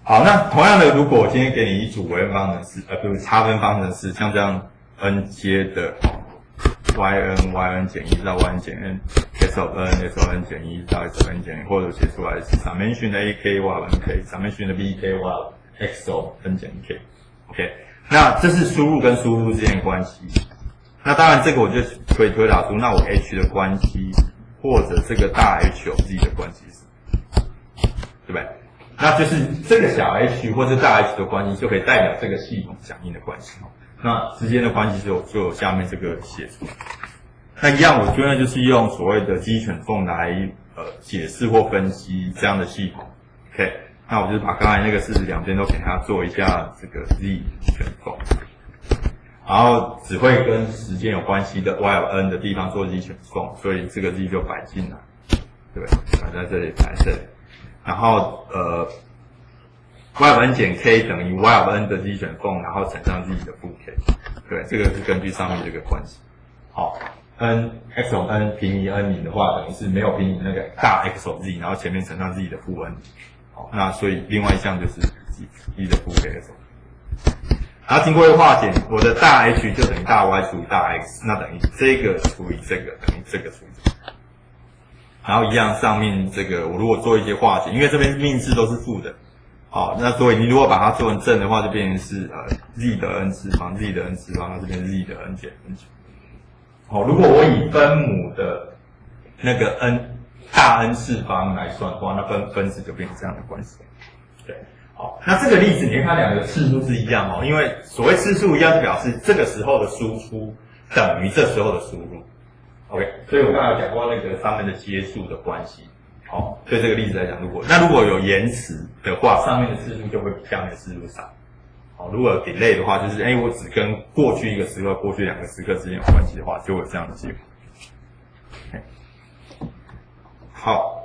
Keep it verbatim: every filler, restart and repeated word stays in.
好，那同样的，如果我今天给你一组微分方程式，呃，不是差分方程式，像这样 n 阶的 yn、yn 减一到 yn 减 n。S of n、S of n 减一到 S of n 减一，或者写出来是 summation 的 ak y of nk，summation 的 bk y of x of n 减 k。OK， 那这是输入跟输入之间的关系。那当然，这个我就可以推导出，那我 h 的关系或者这个大 H of z 的关系是，对不对？那就是这个小 h 或者大 H 的关系，就可以代表这个系统响应的关系。那之间的关系就有就有下面这个写出来。那一样，我觉得就是用所谓的鸡犬凤来呃解释或分析这样的系统。OK， 那我就是把刚才那个式子两边都给它做一下这个 z 犬凤，然后只会跟时间有关系的 y of n 的地方做 z 犬凤，所以这个 z 就摆进来，对不对？摆在这里，摆在这里。然后呃 y of n 减 k 等于 y of n 的 z 犬凤，然后乘上 z 的负 k， 对，这个是根据上面这个关系。好。n x of n 平移 n 零的话，等于是没有平移那个大 x of z， 然后前面乘上 z 的负 n。好，那所以另外一项就是 z 的负 k x。然后经过一个化简，我的大 H 就等于大 Y 除以大 X， 那等于这个除以这个等于这个除以这个。然后一样上面这个，我如果做一些化简，因为这边命字都是负的，好，那所以你如果把它做成正的话，就变成是呃 z 的 n 次方 ，z 的 n 次方，那这边 z 的 n 减 n 减。好，如果我以分母的那个 n 大 n 次方来算的话，那分分子就变成这样的关系。对，好，那这个例子你看它两个次数是一样哦，因为所谓次数一样，表示这个时候的输出等于这时候的输入。OK， 所以我刚才有讲过那个上面的接数的关系。好，对这个例子来讲，如果那如果有延迟的话，上面的次数就会比下面的次数少。好，如果有 delay 的话，就是哎，我只跟过去一个时刻、过去两个时刻之间有关系的话，就会有这样的结果。好。